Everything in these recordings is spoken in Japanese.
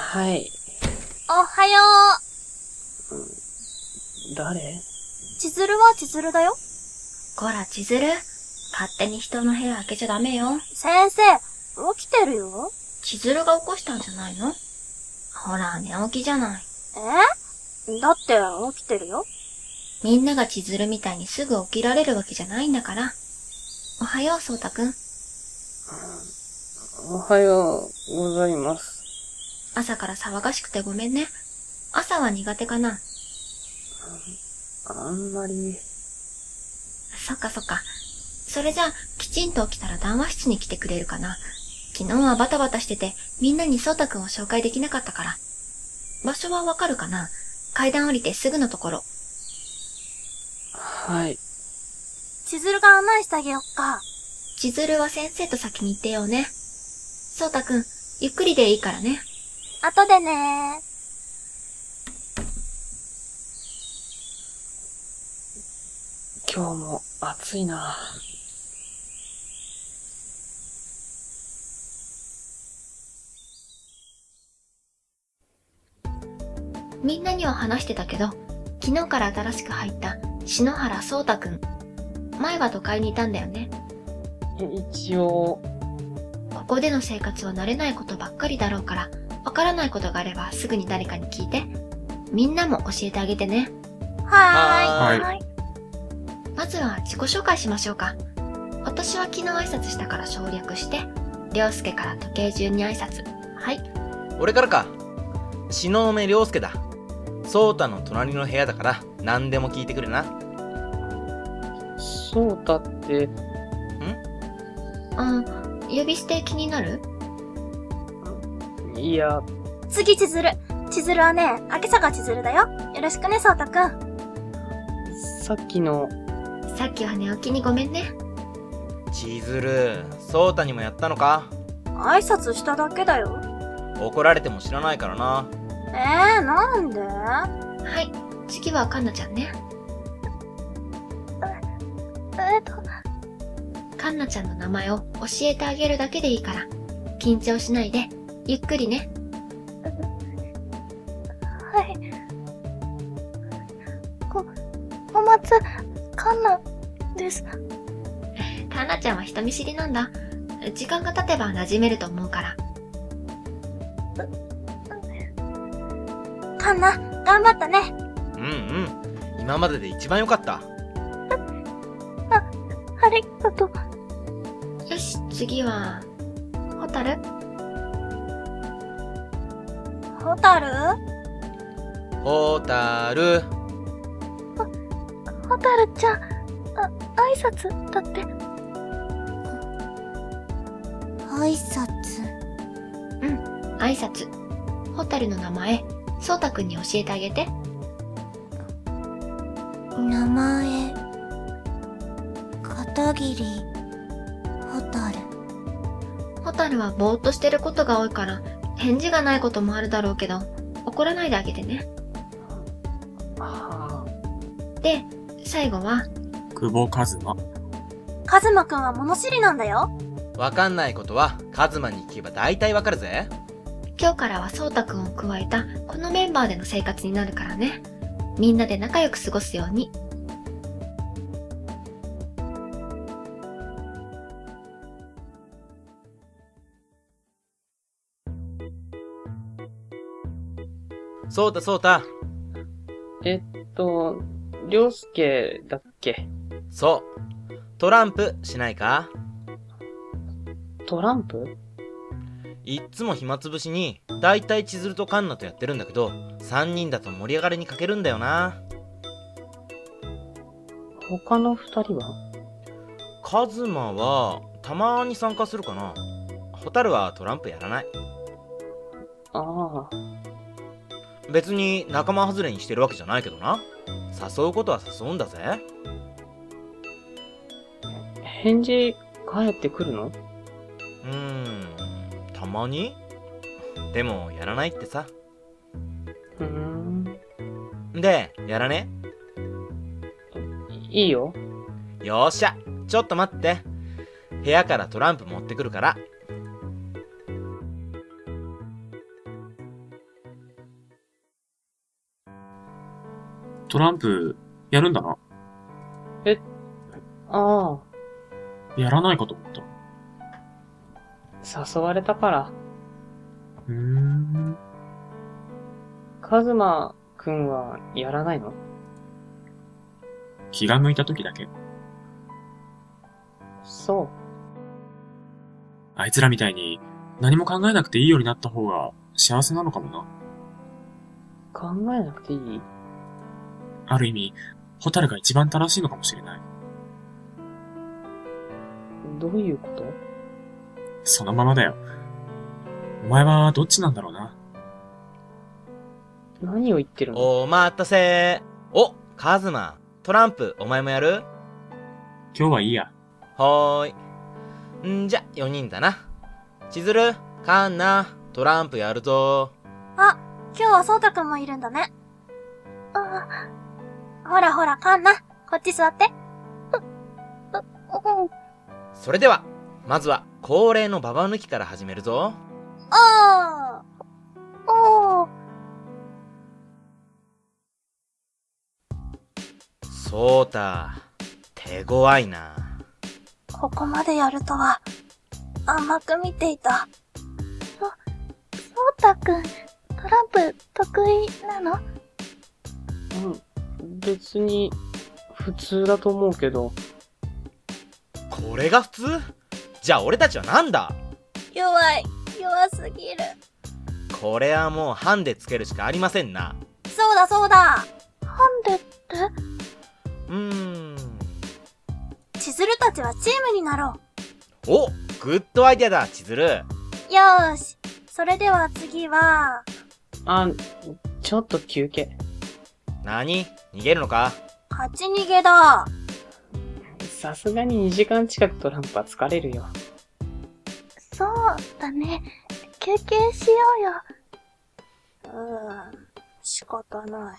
はい。 おはよ誰？ 千鶴は千鶴だよ。 こら、千鶴。勝手に人の部屋開けちゃダメよ。 先生、起きてるよ。 千鶴が起こしたんじゃないの？ほら、寝起きじゃない。 だって起きてるよ。 みんなが千鶴みたいにすぐ起きられるわけじゃないんだから。おはよう、そうたくん。 おはようございます。 朝から騒がしくてごめんね。朝は苦手かな？ あんまり。 そっかそっか。それじゃあ、きちんと起きたら談話室に来てくれるかな。昨日はバタバタしてて、みんなにそうたくんを紹介できなかったから。場所はわかるかな？階段降りてすぐのところ。 はい。 千鶴が案内してあげよっか。 千鶴は先生と先に行ってよね。そうたくん、ゆっくりでいいからね。 後でね。 今日も暑いな。 みんなには話してたけど、昨日から新しく入った篠原そうたくん。前は都会にいたんだよね。 一応。 ここでの生活は慣れないことばっかりだろうから、わからないことがあればすぐに誰かに聞いて。みんなも教えてあげてね。 はーい。 はい。 まずは自己紹介しましょうか。私は昨日挨拶したから省略して、涼介から時計順に挨拶。はい。 俺からか。篠目涼介だ。ソータの隣の部屋だから何でも聞いてくれな。 そうたって。 呼び捨て気になる？ いや。 次千鶴。千鶴はね、明坂千鶴だよ。よろしくね、そうたくん。 さっきの。 さっきは寝起きにごめんね。 千鶴、ソータにもやったのか？ 挨拶しただけだよ。 怒られても知らないからな。 なんで？ はい、次はかんなちゃんね。かんなちゃんの名前を教えてあげるだけでいいから、緊張しないで、ゆっくりね。 はい。小松かんなです。 かんなちゃんは人見知りなんだ。時間が経てば馴染めると思うから。 かんな、頑張ったね。 今までで一番良かった。 ありがとう。 よし、次は、ホタル？ ホタル？ ホタル。 ホタルちゃん、挨拶だって。挨拶？ 挨拶。ホタルの名前、そうたくんに教えてあげて。 名前、片桐、ホタル。 ホタルはぼーっとしてることが多いから、返事がないこともあるだろうけど、怒らないであげてね。で、最後は、 久保一馬。 カズマくんは物知りなんだよ。 わかんないことはカズマに聞けば大体わかるぜ。 今日からはそうたくんを加えたこのメンバーでの生活になるからね。みんなで仲良く過ごすように。 そうたそうた。 涼介だっけ？ そう。トランプしないか？ トランプ？ いっつも暇つぶしに、だいたい千鶴とカンナとやってるんだけど、3人だと盛り上がりに欠けるんだよな。 他の2人は？ カズマは、たまに参加するかな。ホタルはトランプやらない。 ああ。 別に仲間外れにしてるわけじゃないけどな。誘うことは誘うんだぜ。 返事返ってくるの？ たまに？でもやらないってさ。で、やらね？ いいよ。 よっしゃ、ちょっと待って。部屋からトランプ持ってくるから。 トランプ、やるんだな。 ああ、 やらないかと思った。 誘われたから。カズマくんはやらないの？ 気が向いた時だけ。 そう。 あいつらみたいに何も考えなくていいようになった方が幸せなのかもな。 考えなくていい？ ある意味、ホタルが一番正しいのかもしれない。 どういうこと？ そのままだよ。お前はどっちなんだろうな。 何を言ってるの？ お待たせ。お、カズマ。トランプ、お前もやる？ 今日はいいや。 はーい。じゃ、4人だな。千鶴、カンナ、トランプやるぞ。 あ、今日はそうたくんもいるんだね。ほらほら、カンナ、こっち座って。 それでは、まずは恒例のババ抜きから始めるぞ。 おー。 そうた、手強いな。 ここまでやるとは、甘く見ていた。そうたくん、トランプ得意なの？ 別に、普通だと思うけど。 これが普通？じゃあ俺たちはなんだ？ 弱すぎる。 これはもうハンデつけるしかありませんな。 そうだ。ハンデって？千鶴たちはチームになろう。 お、グッドアイデアだ、千鶴。 よーし。それでは次は、 ちょっと休憩。 何？逃げるのか？ 勝ち逃げだ。 さすがに2時間近くトランプは疲れるよ。 そうだね。休憩しようよ。仕方ない。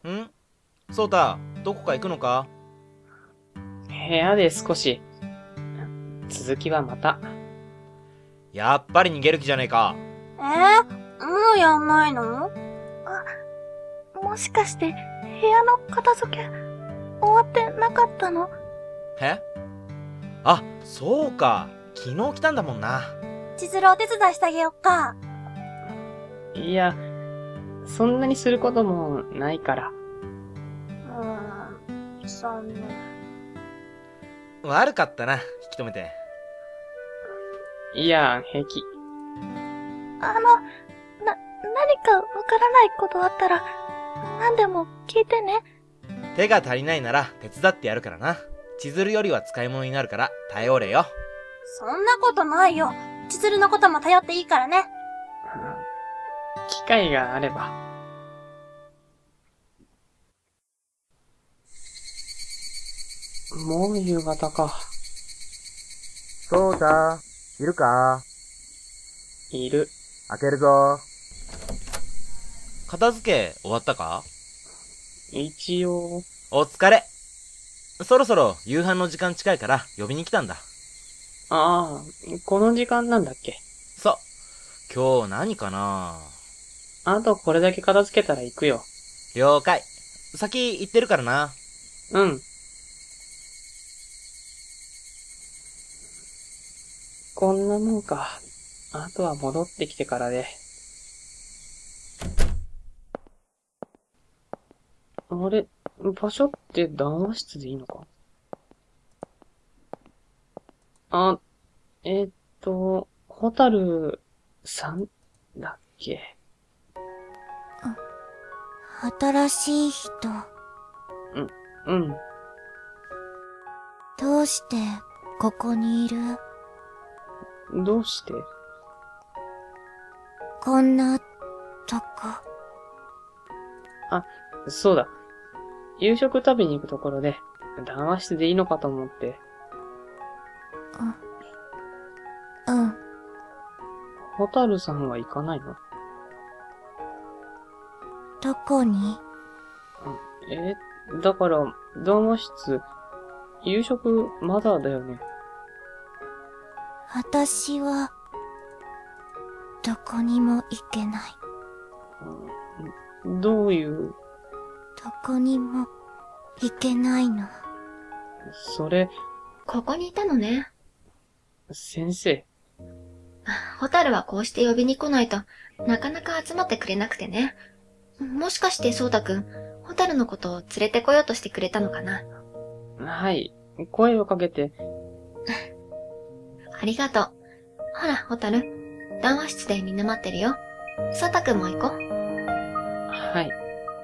そうた、どこか行くのか？ 部屋で少し。続きはまた。 やっぱり逃げる気じゃねえか。 もうやんないの？もしかして、部屋の片付け、終わってなかったの？ あ、そうか。昨日来たんだもんな。 千鶴お手伝いしてあげよっか。 いや、そんなにすることもないから。 残念。 悪かったな、引き止めて。 いや、平気。 何かわからないことあったら、何でも聞いてね。 手が足りないなら手伝ってやるからな。千鶴よりは使い物になるから頼れよ。 そんなことないよ。千鶴のことも頼っていいからね。 機会があれば。もう夕方か。 そうだ、いるか？ いる。 開けるぞ。片付け終わったか？ 一応。 お疲れ。そろそろ夕飯の時間近いから呼びに来たんだ。 ああ、この時間なんだっけ？ そう。今日何かな？ あとこれだけ片付けたら行くよ。 了解。先行ってるからな。 うん。こんなもんか。あとは戻ってきてからで。あれ、場所って談話室でいいのか？ホタルさんだっけ？ 新しい人。 うん。 どうしてここにいる？ どうして？ こんなとこ。 そうだ。夕食食べに行くところで、談話室でいいのかと思って。 うん。 ホタルさんは行かないの？ どこに？ だから、談話室、夕食まだだよね。 私は、どこにも行けない。 どういう？ どこにも行けないの。 それ、 ここにいたのね。 先生。 ホタルはこうして呼びに来ないと、なかなか集まってくれなくてね。もしかしてそうたくん、ホタルのことを連れてこようとしてくれたのかな。 はい。声をかけて。 ありがとう。ほら、ホタル。談話室でみんな待ってるよ。そうたくんも行こう。 はい。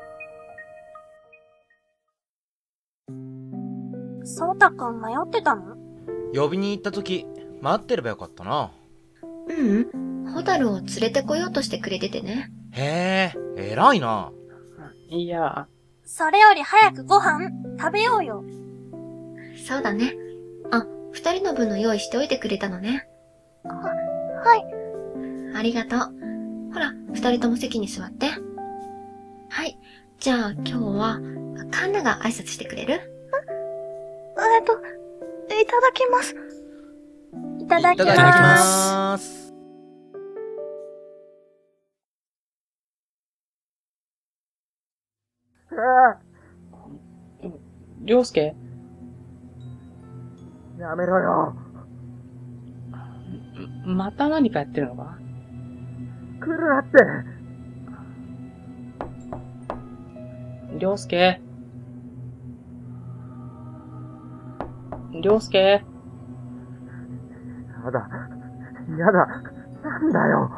そうたくん迷ってたの？ 呼びに行った時、待ってればよかったな。 ううん。ホタルを連れてこようとしてくれててね。 へえ、偉いな。 いや、 それより早くご飯食べようよ。 そうだね。あ、2人の分の用意しておいてくれたのね。 はい。 ありがとう。ほら、2人とも席に座って。はい。じゃあ今日は、カンナが挨拶してくれる？ いただきます。いただきいただきます。 ます。 りょうすけ？ やめろよ。 また何かやってるのか？ 来るなって。 りょうすけ？りょうすけ？ やだ。やだ。なんだよ。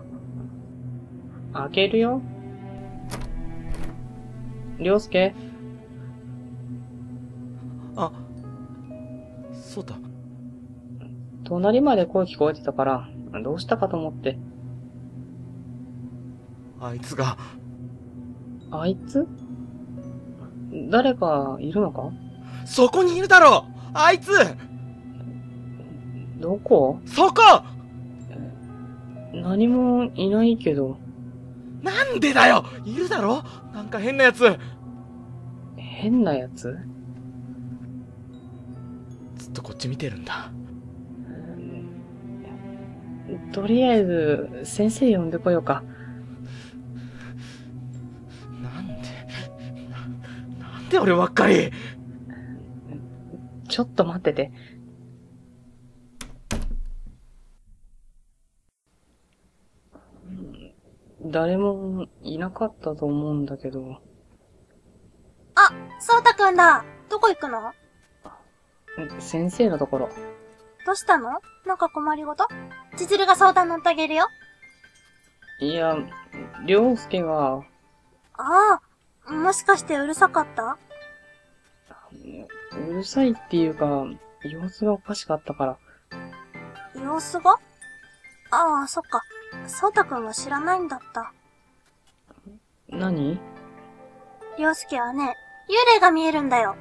開けるよ。りょうすけ？ あ、そうだ。 隣まで声聞こえてたから、どうしたかと思って。 あいつが。 あいつ？誰かいるのか？ そこにいるだろ！あいつ！ どこ？ そこ！ 何もいないけど。 なんでだよ！いるだろ？なんか変なやつ。 変なやつ？ ずっとこっち見てるんだ。 とりあえず、先生呼んでこようか。 なんで俺ばっかり。 ちょっと待ってて。誰もいなかったと思うんだけど。 あ、そうたくんだ。どこ行くの？ 先生のところ。 どうしたの？なんか困りごと？千鶴が相談乗ってあげるよ。 いや、りょうすけが。 ああ、もしかしてうるさかった？ うるさいっていうか、様子がおかしかったから。 様子が？ああ、そっか。そうたくんは知らないんだった。 何？ りょうすけはね、幽霊が見えるんだよ。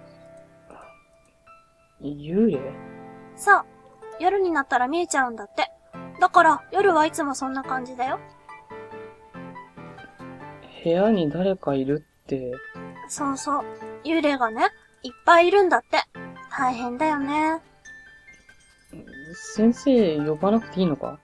幽霊？ そう。夜になったら見えちゃうんだって。だから夜はいつもそんな感じだよ。 部屋に誰かいるって。 そうそう。幽霊がね、いっぱいいるんだって。大変だよね。 先生呼ばなくていいのか？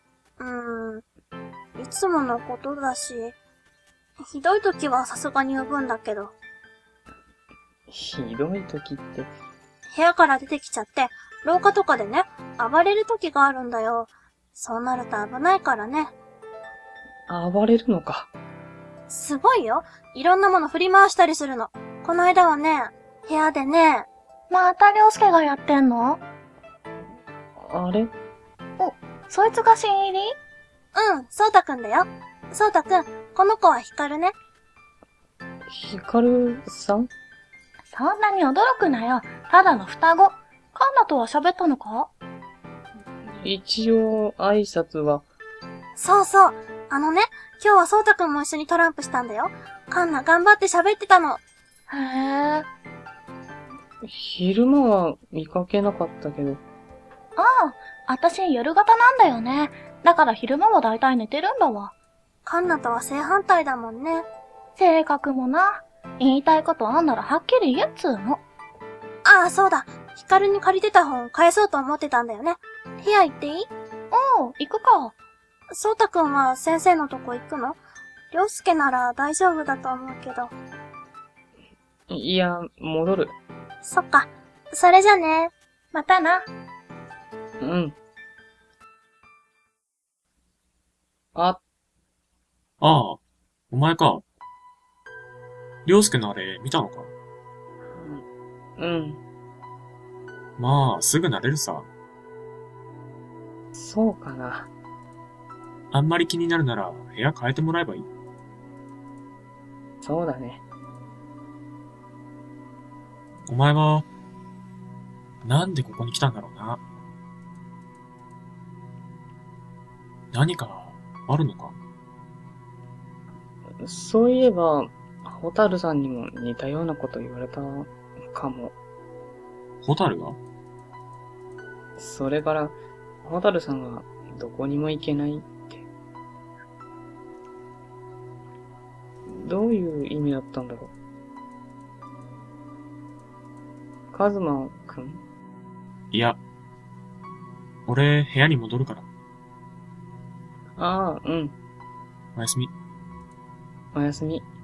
いつものことだし、ひどい時はさすがに呼ぶんだけど。 ひどい時って。 部屋から出てきちゃって、廊下とかでね、暴れる時があるんだよ。そうなると危ないからね。 暴れるのか。 すごいよ。いろんなもの振り回したりするの。この間はね、部屋でね、またりょうすけがやってんの？ あれ？ そいつが新入り？うん、そうたくんだよ。そうたくん、この子はヒカルね。 ヒカルさん？ そんなに驚くなよ。ただの双子。カンナとは喋ったのか？ 一応、挨拶は。 そうそう。今日はそうたくんも一緒にトランプしたんだよ。カンナ頑張って喋ってたの。へー。 昼間は見かけなかったけど。 ああ、私夜型なんだよね。だから昼間はだいたい寝てるんだわ。カンナとは正反対だもんね。性格もな。言いたいことあんならはっきり言えっつーの。ああ、そうだ。ヒカルに借りてた本返そうと思ってたんだよね。部屋行っていい？おう、行くか。そうたくんは先生のとこ行くの？りょうすけなら大丈夫だと思うけど。 いや、戻る。 そっか。それじゃね。またな。 うん。あ、 ああ、お前か。凌介のあれ見たのか？ うん。 まあ、すぐ慣れるさ。 そうかな。 あんまり気になるなら部屋変えてもらえばいい。 そうだね。 お前は、なんでここに来たんだろうな。何かあるのか？ そういえば、ホタルさんにも似たようなこと言われたかも。 ホタルが？ それから、ホタルさんがどこにも行けないって。どういう意味だったんだろう。カズマくん？ いや、俺部屋に戻るから。 ああ、うん。 おやすみ。 おやすみ。